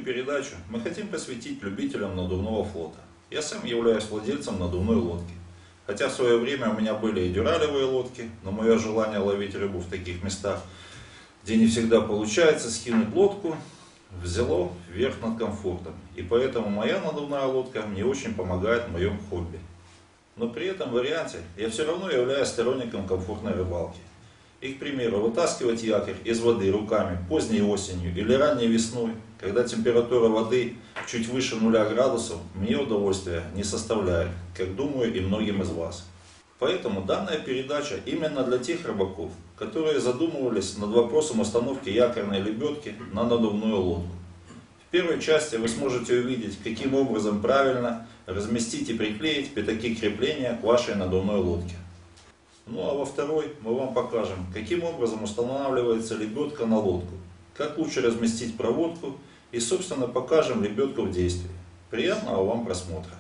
Сегодняшнюю передачу мы хотим посвятить любителям надувного флота. Я сам являюсь владельцем надувной лодки. Хотя в свое время у меня были и дюралевые лодки, но мое желание ловить рыбу в таких местах, где не всегда получается скинуть лодку, взяло верх над комфортом. И поэтому моя надувная лодка мне очень помогает в моем хобби. Но при этом варианте я все равно являюсь сторонником комфортной рыбалки. И, к примеру, вытаскивать якорь из воды руками поздней осенью или ранней весной, когда температура воды чуть выше 0 градусов, мне удовольствия не составляет, как думаю и многим из вас. Поэтому данная передача именно для тех рыбаков, которые задумывались над вопросом установки якорной лебедки на надувную лодку. В первой части вы сможете увидеть, каким образом правильно разместить и приклеить пятаки крепления к вашей надувной лодке. Ну а во второй мы вам покажем, каким образом устанавливается лебедка на лодку, как лучше разместить проводку и, собственно, покажем лебедку в действии. Приятного вам просмотра!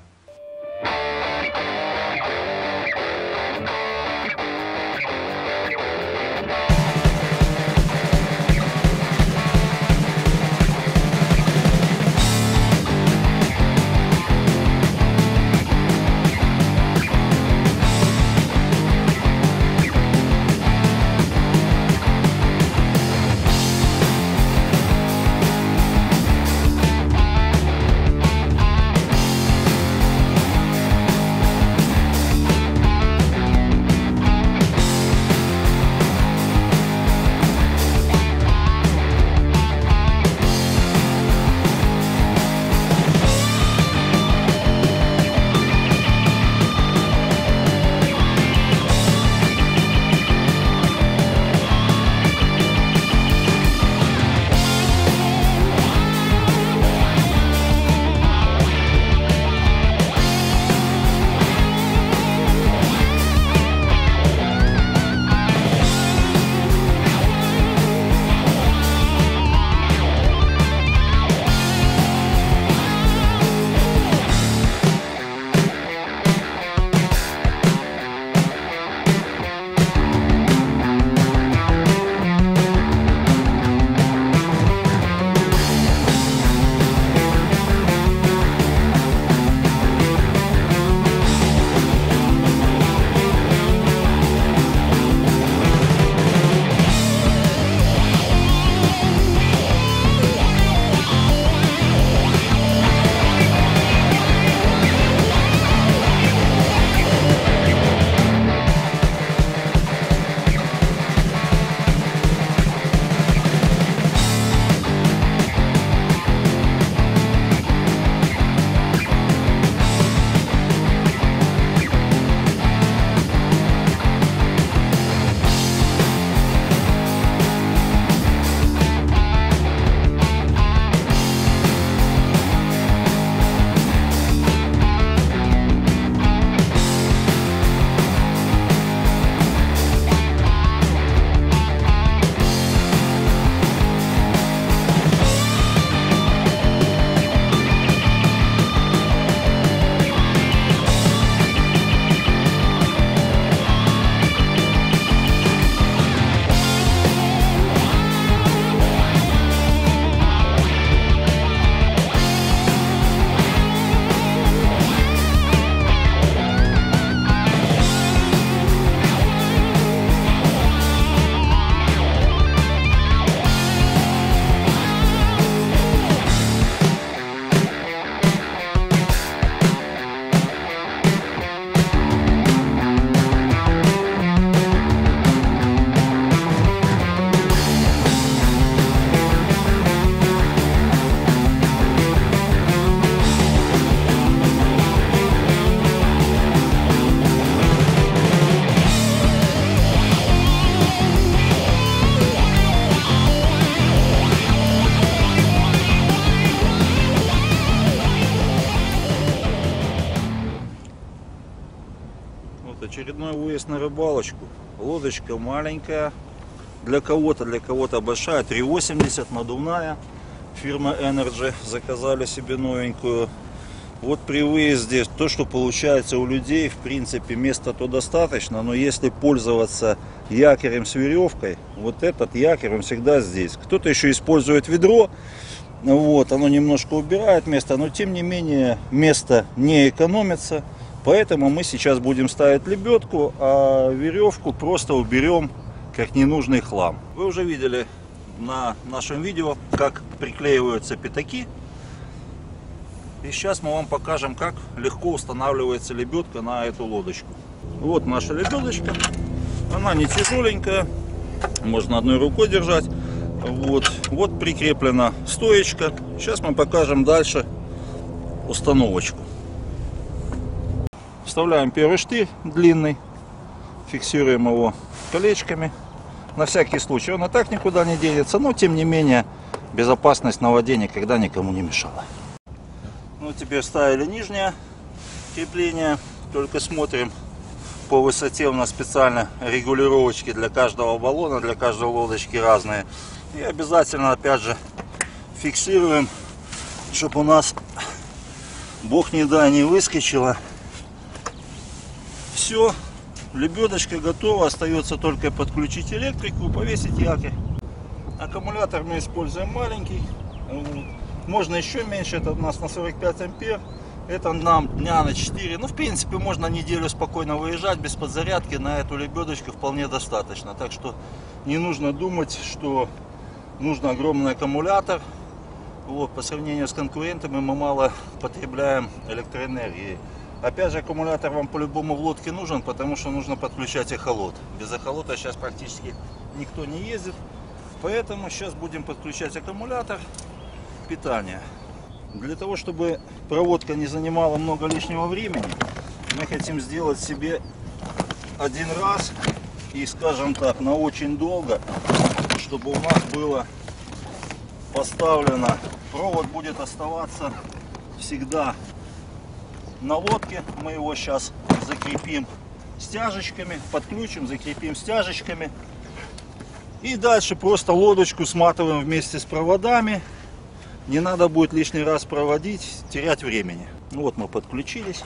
Очередной выезд на рыбалочку. Лодочка маленькая, для кого-то большая, 3,80, надувная. Фирма Energy, заказали себе новенькую. Вот при выезде то, что получается у людей, в принципе, места-то достаточно, но если пользоваться якорем с веревкой, вот этот якорь, он всегда здесь. Кто-то еще использует ведро, Вот, оно немножко убирает место, но тем не менее место не экономится. Поэтому мы сейчас будем ставить лебедку, а веревку просто уберем как ненужный хлам. Вы уже видели на нашем видео, как приклеиваются пятаки. И сейчас мы вам покажем, как легко устанавливается лебедка на эту лодочку. Вот наша лебедочка. Она не тяжеленькая, можно одной рукой держать. Вот прикреплена стоечка. Сейчас мы покажем дальше установочку. Вставляем первый штырь длинный, фиксируем его колечками. На всякий случай, он и так никуда не денется, но тем не менее безопасность на воде никогда никому не мешала. Ну, теперь вставили нижнее крепление, только смотрим по высоте. У нас специально регулировочки для каждого баллона, для каждой лодочки разные. И обязательно, опять же, фиксируем, чтобы у нас, бог не дай, не выскочило. Все, лебедочка готова, остается только подключить электрику, повесить якорь. Аккумулятор мы используем маленький, можно еще меньше, это у нас на 45 ампер, это нам дня на 4, ну в принципе можно неделю спокойно выезжать без подзарядки, на эту лебедочку вполне достаточно, так что не нужно думать, что нужен огромный аккумулятор. Вот, по сравнению с конкурентами мы мало потребляем электроэнергии. Опять же, аккумулятор вам по-любому в лодке нужен, потому что нужно подключать эхолот. Без эхолота сейчас практически никто не ездит. Поэтому сейчас будем подключать аккумулятор, питание. Для того, чтобы проводка не занимала много лишнего времени, мы хотим сделать себе один раз и, скажем так, на очень долго, чтобы у нас было поставлено, провод будет оставаться всегда на лодке. Мы его сейчас закрепим стяжечками, подключим, закрепим стяжечками. И дальше просто лодочку сматываем вместе с проводами. Не надо будет лишний раз проводить, терять времени. Ну вот мы подключились.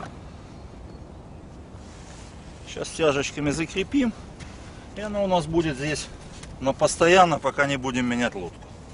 Сейчас стяжечками закрепим. И она у нас будет здесь на постоянно, пока не будем менять лодку.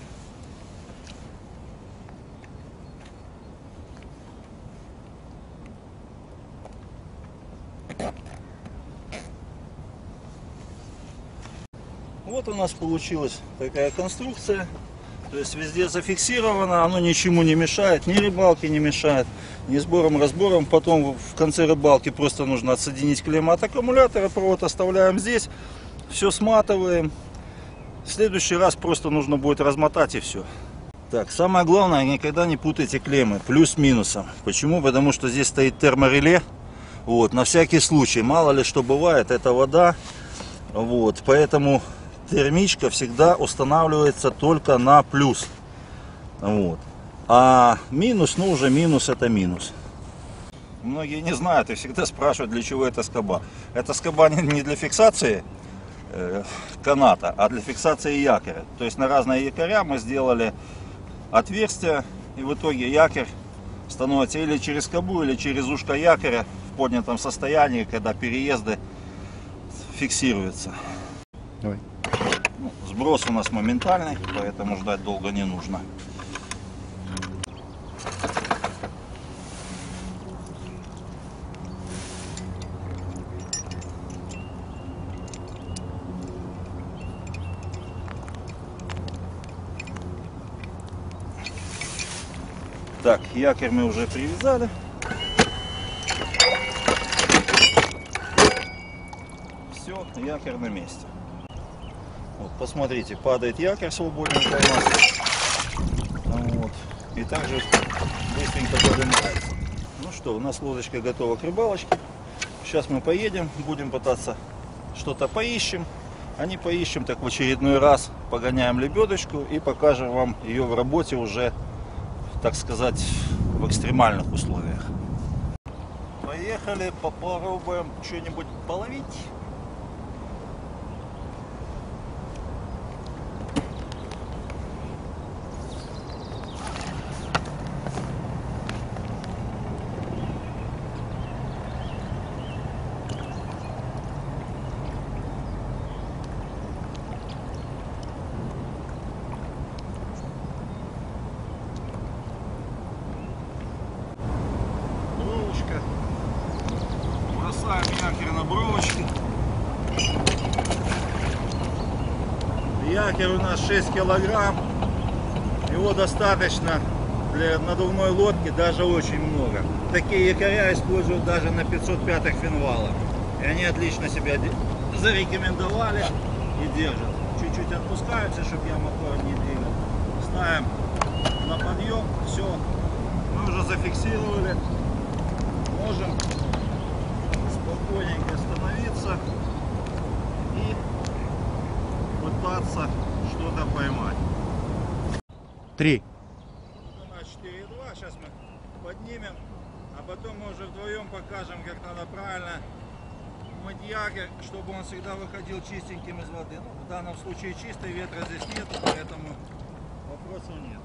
Вот у нас получилась такая конструкция. То есть везде зафиксировано, оно ничему не мешает, ни рыбалке не мешает, ни сбором-разбором. Потом в конце рыбалки просто нужно отсоединить клемму от аккумулятора, провод оставляем здесь, все сматываем. В следующий раз просто нужно будет размотать и все. Так, самое главное, никогда не путайте клеммы плюс-минусом. Почему? Потому что здесь стоит термореле. Вот, на всякий случай, мало ли что бывает, это вода. Вот, поэтому термичка всегда устанавливается только на плюс. Вот. А минус, ну уже минус это минус. Многие не знают и всегда спрашивают, для чего эта скоба. Эта скоба не для фиксации каната, а для фиксации якоря. То есть на разные якоря мы сделали отверстия, и в итоге якорь становится или через скобу, или через ушко якоря в поднятом состоянии, когда переезды фиксируются. Давай. Ну, сброс у нас моментальный, поэтому ждать долго не нужно. Так, якорь мы уже привязали. Все, якорь на месте. Вот, посмотрите, падает якорь свободненько у нас. Вот. И также быстренько поднимается. Ну что, у нас лодочка готова к рыбалочке. Сейчас мы поедем, будем пытаться что-то поищем. А не поищем, так в очередной раз погоняем лебедочку и покажем вам ее в работе уже, так сказать, в экстремальных условиях. Поехали, попробуем что-нибудь половить. якорь у нас 6 килограмм. Его достаточно для надувной лодки, даже очень много. Такие якоря используют даже на 505-х финвалах. И они отлично себя зарекомендовали и держат. Чуть-чуть отпускаются, чтобы я мотор не двигал. Ставим на подъем, все. Мы уже зафиксировали. Можем спокойненько остановиться и пытаться что-то поймать. 3. Вот у нас 4,2. Сейчас мы поднимем, а потом мы уже вдвоем покажем, как надо правильно мыть якорь, чтобы он всегда выходил чистеньким из воды. Ну, в данном случае чистый, ветра здесь нет, поэтому вопросов нет.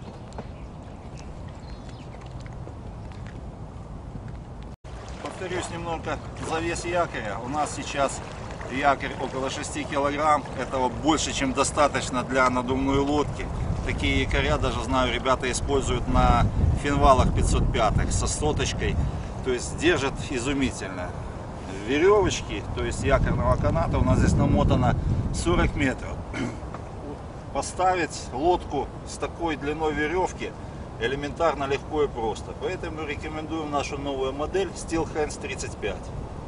Повторюсь немного за вес якоря. У нас сейчас якорь около 6 килограмм. Этого больше, чем достаточно для надувной лодки. Такие якоря, даже знаю, ребята используют на финвалах 505-х со соточкой. То есть держат изумительно. Веревочки, то есть якорного каната у нас здесь намотано 40 метров. Поставить лодку с такой длиной веревки элементарно легко и просто. Поэтому рекомендуем нашу новую модель Steel Hands 35.